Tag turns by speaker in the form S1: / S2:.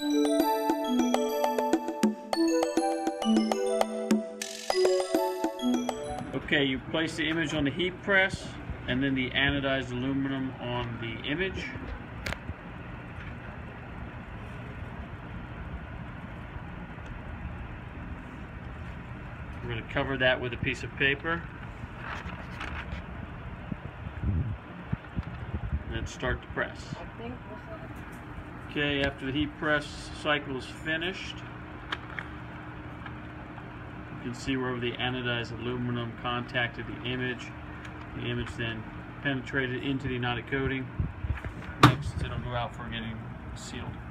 S1: Okay, you place the image on the heat press and then the anodized aluminum on the image. We're going to cover that with a piece of paper. And then start to press. Okay, after the heat press cycle is finished, you can see where the anodized aluminum contacted the image. The image then penetrated into the anodic coating. Next, it'll go out for getting sealed.